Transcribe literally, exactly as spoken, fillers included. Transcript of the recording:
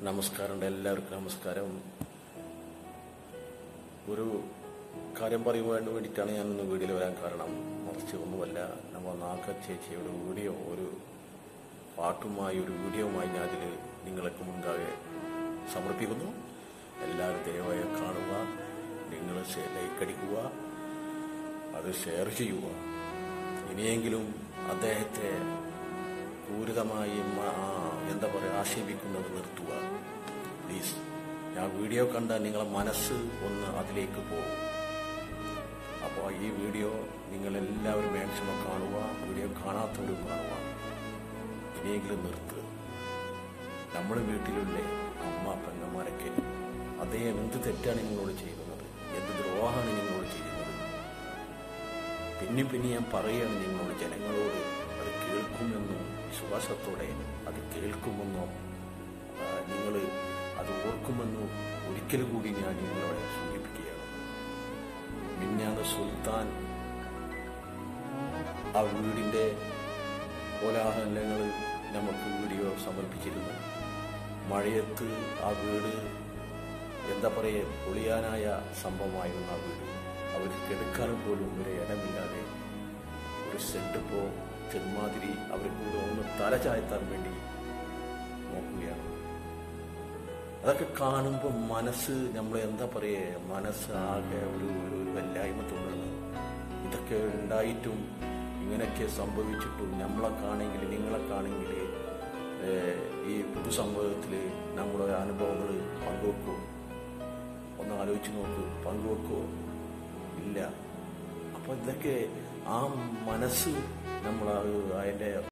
നമസ്കാരമുണ്ട്, എല്ലാവർക്കും നമസ്കാരം. ഒരു കാര്യം പറയുവാൻ വേണ്ടിയിട്ടാണ് ഞാനൊന്ന് വീഡിയോയിൽ വരാൻ കാരണം. മറിച്ച് ഒന്നുമല്ല, നമ്മൾ നാഗ ചേച്ചിയുടെ വീഡിയോ, ഒരു പാട്ടുമായി ഒരു വീഡിയോയുമായി ഞാൻ അതിൽ നിങ്ങൾക്ക് മുൻപാകെ സമർപ്പിക്കുന്നു. എല്ലാവരും ദയവായി കാണുക, നിങ്ങൾ ലൈക്ക് അടിക്കുക, അത് ഷെയർ ചെയ്യുക. ഇനിയെങ്കിലും അദ്ദേഹത്തെ ക്രൂരമായി എന്താ പറയുക ആക്ഷേപിക്കുന്നത് നിർത്തുക പ്ലീസ്. ഞാൻ വീഡിയോ കണ്ട നിങ്ങളെ മനസ്സ് ഒന്ന് അതിലേക്ക് പോകും. അപ്പോൾ ഈ വീഡിയോ നിങ്ങളെല്ലാവരും മാക്സിമം കാണുക, വീഡിയോ കാണാത്തവരും കാണുക. ഇനിയെങ്കിലും നിർത്തുക. നമ്മുടെ വീട്ടിലുള്ള അമ്മ പെങ്ങന്മാരൊക്കെ അതേ എന്ത് തെറ്റാണ് നിങ്ങളോട് ചെയ്യുന്നത്, എന്ത് ദ്രോഹമാണ് നിങ്ങളോട് ചെയ്യുന്നത്. പിന്നെയും പിന്നെ ഞാൻ പറയുകയാണ് നിങ്ങളോട്, ജനങ്ങളോട് അത് കേൾക്കുമെന്നും വിശ്വാസത്തോടെ അത് കേൾക്കുമെന്നോ നിങ്ങൾ അത് ഓർക്കുമെന്നോ ഒരിക്കൽ കൂടി ഞാൻ നിങ്ങളോട് സൂചിപ്പിക്കുകയാണ്. മിന്നാന്ന് സുൽത്താൻ ആ വീടിൻ്റെ കോലാഹലങ്ങൾ നമുക്ക് വീഡിയോ സമർപ്പിച്ചിരുന്നു. മഴയത്ത് ആ വീട് എന്താ പറയുക പൊളിയാനായ സംഭവമായിരുന്നു. ആ വീട് അവർ കിടക്കാനും പോലും ഒരു ഇടമില്ലാതെ ഒരു സെറ്റിപ്പോ ചെന്മാതിരി അവർക്ക് ഒന്ന് തല ചായത്താൻ വേണ്ടി നോക്കുകയാണ്. അതൊക്കെ കാണുമ്പോൾ മനസ്സ് നമ്മൾ എന്താ പറയുക മനസ്സ് ആകെ ഒരു ഒരു വല്ലായ്മ തോന്നുന്നു. ഇതൊക്കെ ഉണ്ടായിട്ടും ഇങ്ങനെയൊക്കെ സംഭവിച്ചിട്ടും നമ്മളൊക്കെയാണെങ്കിൽ നിങ്ങളൊക്കെയാണെങ്കിൽ ഈ പൊതുസംഭവത്തിൽ നമ്മുടെ അനുഭവങ്ങൾ പങ്കുവെക്കുമോ? ഒന്ന് ആലോചിച്ച് നോക്കൂ, പങ്കുവെക്കുമോ? ഇല്ല. അപ്പോൾ ഇതൊക്കെ ആ മനസ്സ് നമ്മൾ അതിൻ്റെ